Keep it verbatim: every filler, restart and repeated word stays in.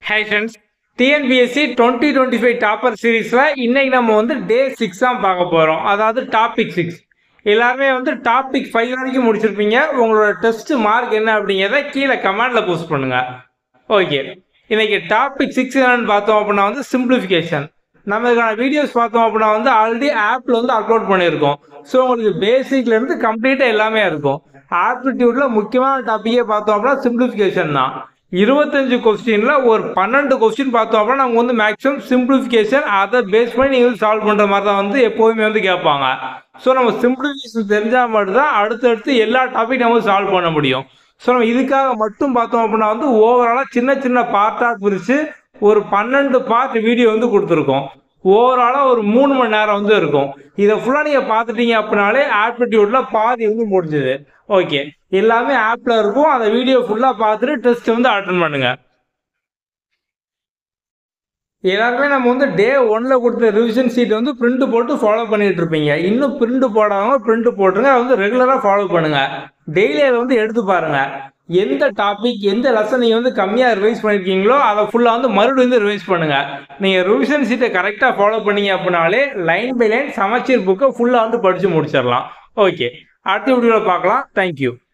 Hi friends, T N P S C twenty twenty-five topper சீரீஸ்ல இன்னைக்கு நம்ம வந்து டே சிக்ஸ் தான் பார்க்க போறோம். அதாவது டாபிக் சிக்ஸ். எல்லாருமே வந்து டாபிக் ஃபைவ் வரைக்கும் முடிச்சிருப்பீங்க. உங்களோட டெஸ்ட் மார்க் என்ன அப்படிங்கிறத கீழே கமெண்ட்ல போஸ்ட் பண்ணுங்க. ஓகே, இன்னைக்கு டாபிக் சிக்ஸ் என்னன்னு பார்த்தோம் அப்படின்னா வந்து சிம்பிளிஃபிகேஷன். நம்ம இதுக்கான வீடியோஸ் பார்த்தோம் அப்படின்னா வந்து ஆல்ரெடி ஆப்ல வந்து அப்லோட் பண்ணியிருக்கோம். ஸோ உங்களுக்கு பேசிக்ல இருந்து கம்ப்ளீட்டா எல்லாமே இருக்கும். ஆப்டிடியூட்ல முக்கியமான டாபிக்கே பார்த்தோம் அப்படின்னா சிம்பிளிஃபிகேஷன் தான். இருபத்தஞ்சு கொஸ்டின்ல ஒரு பன்னெண்டு கொஸ்டின் பார்த்தோம் அப்படின்னா நமக்கு வந்து மேக்ஸிமம் சிம்பிளிஃபிகேஷன் அதை பேஸ் பண்ணி நீங்கள் சால்வ் பண்ற மாதிரி தான் வந்து எப்போதுமே வந்து கேட்பாங்க. ஸோ நம்ம சிம்பிளிஃபிகேஷன் தெரிஞ்சால் மட்டும்தான் அடுத்தடுத்து எல்லா டாபிக் நம்ம சால்வ் பண்ண முடியும். ஸோ நம்ம இதுக்காக மட்டும் பார்த்தோம் அப்படின்னா வந்து ஓவராலாக சின்ன சின்ன பார்ட்டாக பிரித்து ஒரு பன்னெண்டு பார்ட் வீடியோ வந்து கொடுத்துருக்கோம். ஓவராலாக ஒரு மூணு மணி நேரம் வந்து இருக்கும். இதை ஃபுல்லாக நீங்கள் பார்த்துட்டீங்க அப்படின்னாலே ஆப்டிடியூட்ல பாதி வந்து முடிஞ்சுது. ஓகே, எல்லாமே ஆப்ல இருக்கும். அந்த வீடியோ ஃபுல்லாக பார்த்துட்டு டெஸ்ட் வந்து அட்டன் பண்ணுங்க. எல்லாருமே நம்ம வந்து டே ஒன்ல கொடுத்த ரிவிஷன் சீட் வந்து பிரிண்ட் போட்டு ஃபாலோ பண்ணிட்டு இருப்பீங்க. இன்னும் பிரிண்ட் போடாதவங்க பிரிண்ட் போட்டுருங்க. அதை வந்து ரெகுலராக ஃபாலோ பண்ணுங்க. டெய்லி அதை வந்து எடுத்து பாருங்க. எந்த டாபிக் எந்த லெசன் நீங்கள் வந்து கம்மியாக ரிவைஸ் பண்ணியிருக்கீங்களோ அதை ஃபுல்லாக வந்து மறுபடியும் வந்து ரிவைஸ் பண்ணுங்க. நீங்கள் ரிவிஷன் சீட்டை கரெக்டாக ஃபாலோ பண்ணீங்க அப்படின்னாலே லைன் பை லைன் சமச்சீர் புக்கை ஃபுல்லாக வந்து படித்து முடிச்சிடலாம். ஓகே, அடுத்த வீடியோவில் பார்க்கலாம். தேங்க்யூ.